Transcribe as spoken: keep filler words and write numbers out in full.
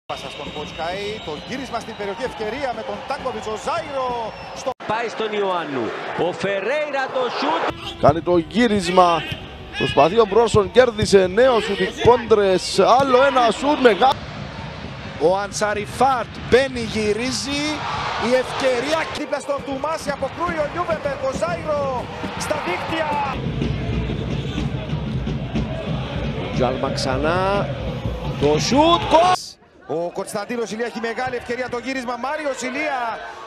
Πάσα στον Κοτσκάι, το γύρισμα στην περιοχή, ευκαιρία με τον Τάνκοβιτς, ο Ζάιρο στο... Πάει στον Ιωάννου, ο Φερέιρα το σούτ. Κάνει το γύρισμα, προσπαθεί ο Μπρόσον, κέρδισε νέο σούτ, οι κόντρες, άλλο ένα σούτ μεγάλο. Ο Ανσαριφάρτ μπαίνει, γυρίζει, η ευκαιρία δίπλα στον Τουμάση, αποκρούει ο Νιούβεμπεργκ, ο Ζάιρο στα δίκτυα. Τζάλμα ξανά, το σούτ. Ο Κωνσταντίνος Ηλία έχει μεγάλη ευκαιρία, το γύρισμα, Μάριος Ηλία